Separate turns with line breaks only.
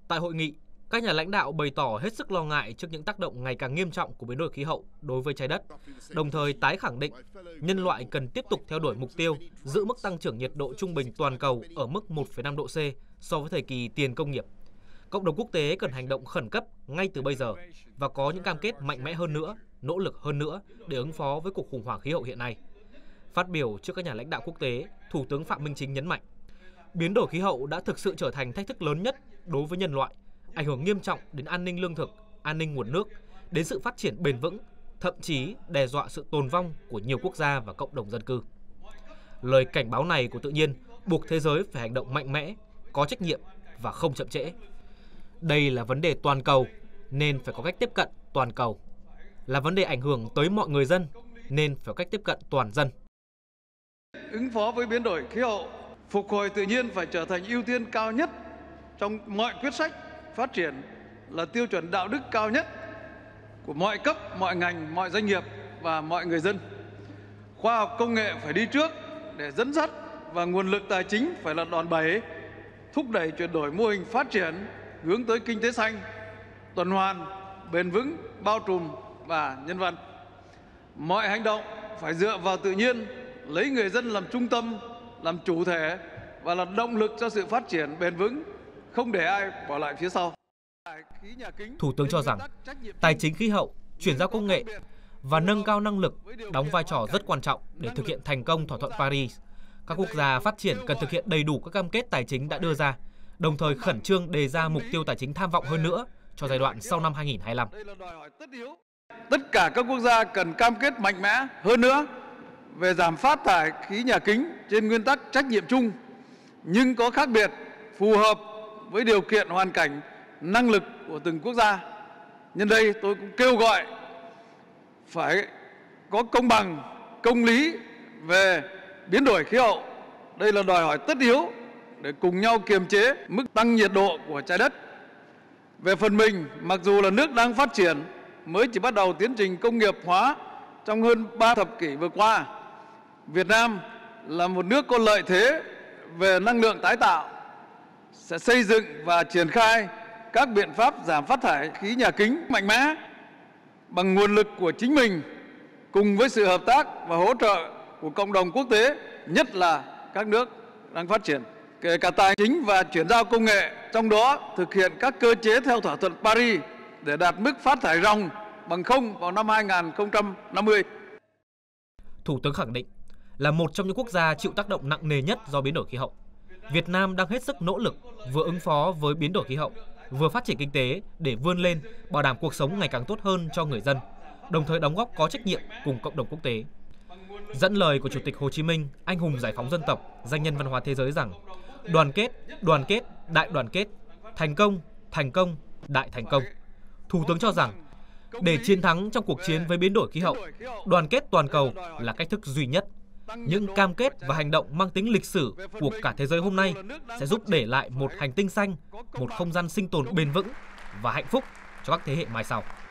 Tại hội nghị, các nhà lãnh đạo bày tỏ hết sức lo ngại trước những tác động ngày càng nghiêm trọng của biến đổi khí hậu đối với trái đất, đồng thời tái khẳng định nhân loại cần tiếp tục theo đuổi mục tiêu giữ mức tăng trưởng nhiệt độ trung bình toàn cầu ở mức 1,5 độ C so với thời kỳ tiền công nghiệp. Cộng đồng quốc tế cần hành động khẩn cấp ngay từ bây giờ và có những cam kết mạnh mẽ hơn nữa, nỗ lực hơn nữa để ứng phó với cuộc khủng hoảng khí hậu hiện nay. Phát biểu trước các nhà lãnh đạo quốc tế, Thủ tướng Phạm Minh Chính nhấn mạnh, biến đổi khí hậu đã thực sự trở thành thách thức lớn nhất đối với nhân loại, ảnh hưởng nghiêm trọng đến an ninh lương thực, an ninh nguồn nước, đến sự phát triển bền vững, thậm chí đe dọa sự tồn vong của nhiều quốc gia và cộng đồng dân cư. Lời cảnh báo này của tự nhiên buộc thế giới phải hành động mạnh mẽ, có trách nhiệm và không chậm trễ. Đây là vấn đề toàn cầu nên phải có cách tiếp cận toàn cầu. Là vấn đề ảnh hưởng tới mọi người dân nên phải có cách tiếp cận toàn dân.
Ứng phó với biến đổi khí hậu, phục hồi tự nhiên phải trở thành ưu tiên cao nhất trong mọi quyết sách phát triển, là tiêu chuẩn đạo đức cao nhất của mọi cấp, mọi ngành, mọi doanh nghiệp và mọi người dân. Khoa học công nghệ phải đi trước để dẫn dắt và nguồn lực tài chính phải là đòn bẩy, thúc đẩy chuyển đổi mô hình phát triển hướng tới kinh tế xanh, tuần hoàn, bền vững, bao trùm và nhân văn. Mọi hành động phải dựa vào tự nhiên, lấy người dân làm trung tâm, làm chủ thể và là động lực cho sự phát triển bền vững, không để ai bỏ lại phía sau.
Thủ tướng cho rằng tài chính khí hậu, chuyển giao công nghệ và nâng cao năng lực đóng vai trò rất quan trọng để thực hiện thành công thỏa thuận Paris. Các quốc gia phát triển cần thực hiện đầy đủ các cam kết tài chính đã đưa ra, đồng thời khẩn trương đề ra mục tiêu tài chính tham vọng hơn nữa cho giai đoạn sau năm 2025.
Tất cả các quốc gia cần cam kết mạnh mẽ hơn nữa về giảm phát thải khí nhà kính trên nguyên tắc trách nhiệm chung, nhưng có khác biệt phù hợp với điều kiện hoàn cảnh, năng lực của từng quốc gia. Nhân đây tôi cũng kêu gọi phải có công bằng, công lý về biến đổi khí hậu. Đây là đòi hỏi tất yếu để cùng nhau kiềm chế mức tăng nhiệt độ của trái đất. Về phần mình, mặc dù là nước đang phát triển, mới chỉ bắt đầu tiến trình công nghiệp hóa trong hơn 3 thập kỷ vừa qua, Việt Nam là một nước có lợi thế về năng lượng tái tạo, sẽ xây dựng và triển khai các biện pháp giảm phát thải khí nhà kính mạnh mẽ bằng nguồn lực của chính mình, cùng với sự hợp tác và hỗ trợ của cộng đồng quốc tế, nhất là các nước đang phát triển, kể cả tài chính và chuyển giao công nghệ, trong đó thực hiện các cơ chế theo thỏa thuận Paris để đạt mức phát thải ròng bằng không vào năm 2050.
Thủ tướng khẳng định, là một trong những quốc gia chịu tác động nặng nề nhất do biến đổi khí hậu, Việt Nam đang hết sức nỗ lực vừa ứng phó với biến đổi khí hậu, vừa phát triển kinh tế để vươn lên, bảo đảm cuộc sống ngày càng tốt hơn cho người dân, đồng thời đóng góp có trách nhiệm cùng cộng đồng quốc tế. Dẫn lời của Chủ tịch Hồ Chí Minh, anh hùng giải phóng dân tộc, danh nhân văn hóa thế giới rằng: đoàn kết, đại đoàn kết, thành công, đại thành công. Thủ tướng cho rằng, để chiến thắng trong cuộc chiến với biến đổi khí hậu, đoàn kết toàn cầu là cách thức duy nhất. Những cam kết và hành động mang tính lịch sử của cả thế giới hôm nay sẽ giúp để lại một hành tinh xanh, một không gian sinh tồn bền vững và hạnh phúc cho các thế hệ mai sau.